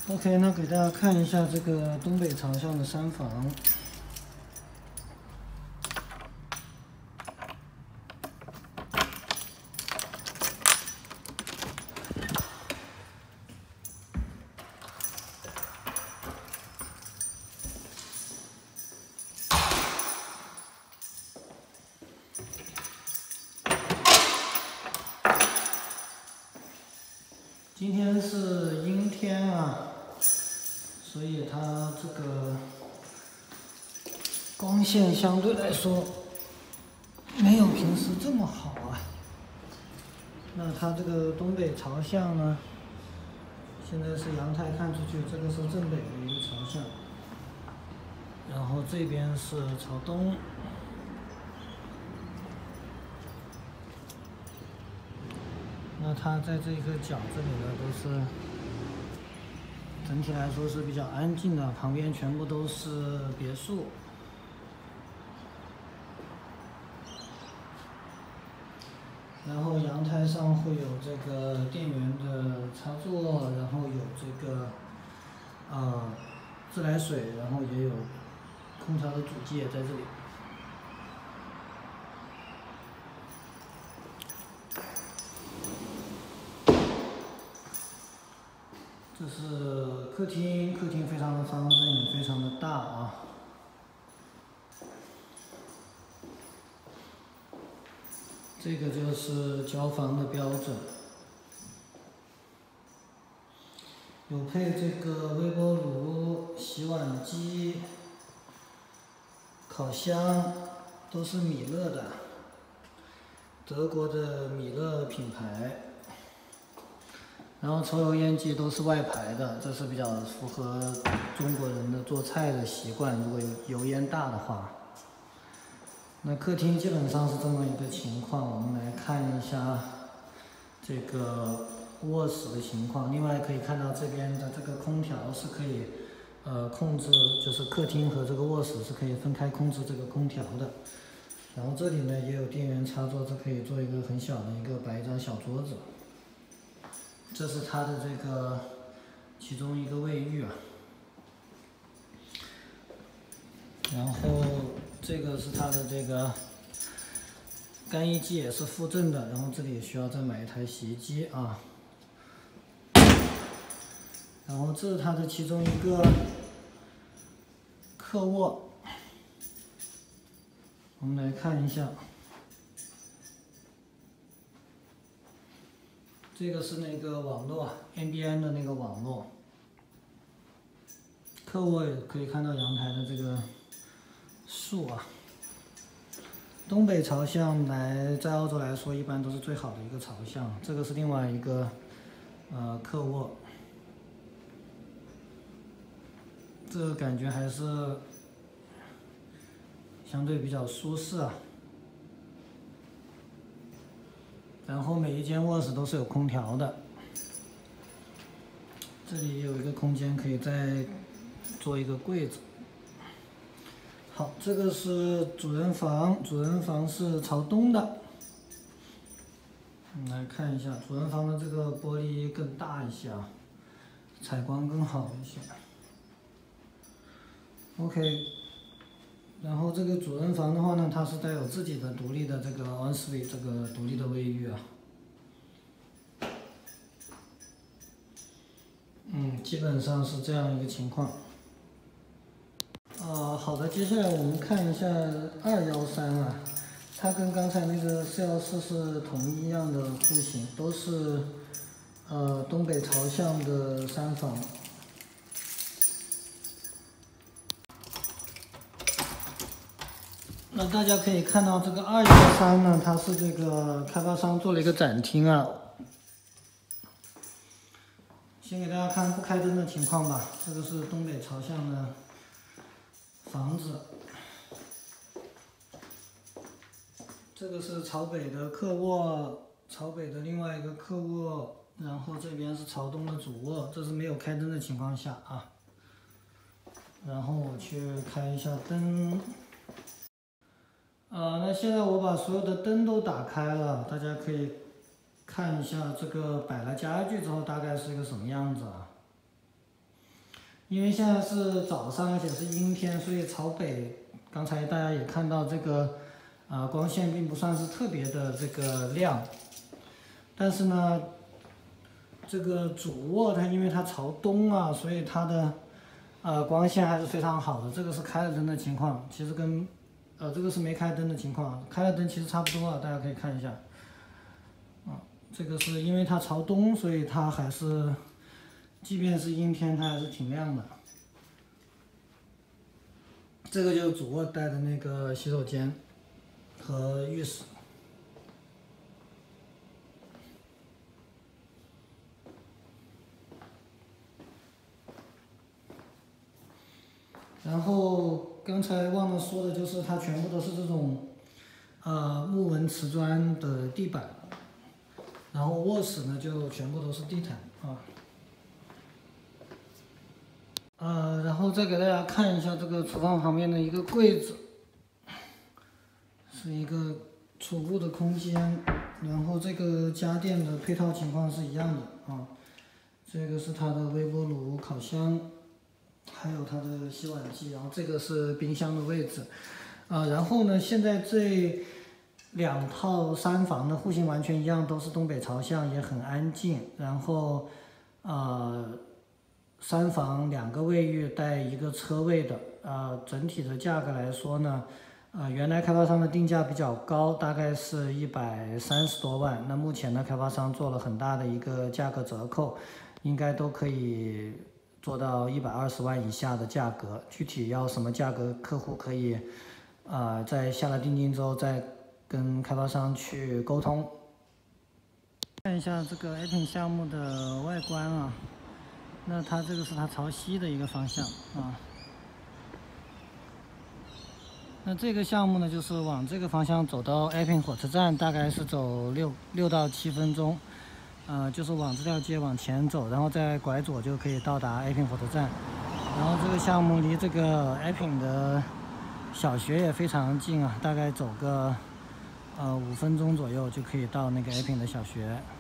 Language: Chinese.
OK， 那给大家看一下这个东北朝向的山房。今天是阴天啊，所以它这个光线相对来说没有平时这么好啊。那它这个东北朝向呢，现在是阳台看出去，这个是正北的一个朝向，然后这边是朝东。那它在这个角这里呢，都是整体来说是比较安静的，旁边全部都是别墅。然后阳台上会有这个电源的插座，然后有这个自来水，然后也有空调的主机也在这里。这是客厅，客厅非常的方正，也非常的大啊。这个就是交房的标准，有配这个微波炉、洗碗机、烤箱，都是米勒的，德国的米勒品牌。然后抽油烟机都是外排的，这是比较符合中国人的做菜的习惯。如果有油烟大的话，那客厅基本上是这么一个情况。我们来看一下这个卧室的情况。另外可以看到这边的这个空调是可以控制，就是客厅和这个卧室是可以分开控制这个空调的。然后这里呢也有电源插座，这可以做一个很小的摆一张小桌子。这是它的这个其中一个卫浴啊，然后这个是它的这个干衣机也是附赠的，然后这里也需要再买一台洗衣机啊。然后这是它的其中一个客卧，我们来看一下。这个是那个网络 NBN 的那个网络，客卧也可以看到阳台的这个树啊。东北朝向在澳洲来说，一般都是最好的一个朝向。这个是另外一个客卧，这个感觉还是相对比较舒适啊。然后每一间卧室都是有空调的，这里有一个空间可以再做一个柜子。好，这个是主人房，主人房是朝东的。我们来看一下，主人房的这个玻璃更大一些啊，采光更好一些。OK， 然后这个主人房的话呢，它是带有自己的独立的这个 ensuite 这个独立的卫浴啊。基本上是这样一个情况。好的，接下来我们看一下213啊，它跟刚才那个414是同一样的户型，都是东北朝向的山房。那大家可以看到这个213呢，它是这个开发商做了一个展厅啊。先给大家看不开灯的情况吧，这个是东北朝向的房子，这个是朝北的客卧，朝北的另外一个客卧，然后这边是朝东的主卧，这是没有开灯的情况下啊。然后我去开一下灯。那现在我把所有的灯都打开了，大家可以看一下这个摆了家具之后大概是一个什么样子啊。 因为现在是早上，而且是阴天，所以朝北，刚才大家也看到这个，光线并不算是特别的这个亮，但是呢，这个主卧它因为它朝东啊，所以它的光线还是非常好的。这个是开了灯的情况，其实跟这个是没开灯的情况，开了灯其实差不多啊，大家可以看一下。这个是因为它朝东，所以它还是，即便是阴天，它还是挺亮的。这个就是主卧带的那个洗手间和浴室。然后刚才忘了说的就是，它全部都是这种木纹瓷砖的地板，然后卧室呢就全部都是地毯啊。然后再给大家看一下这个厨房旁边的一个柜子，是一个储物的空间，然后这个家电的配套情况是一样的啊。这个是它的微波炉、烤箱，还有它的洗碗机，然后这个是冰箱的位置，然后呢，现在这2套3房的户型完全一样，都是东北朝向，也很安静，然后3房2个卫浴带1个车位的，整体的价格来说呢，原来开发商的定价比较高，大概是130多万，那目前呢，开发商做了很大的一个价格折扣，应该都可以做到120万以下的价格。具体要什么价格，客户可以在下了定金之后再跟开发商去沟通。看一下这个 Epping 项目的外观啊。那它这个是它朝西的一个方向啊。那这个项目呢，就是往这个方向走到 Epping 火车站，大概是走6到7分钟。就是往这条街往前走，然后再拐左就可以到达 Epping 火车站。然后这个项目离这个 Epping 的小学也非常近啊，大概走个5分钟左右就可以到那个 Epping 的小学。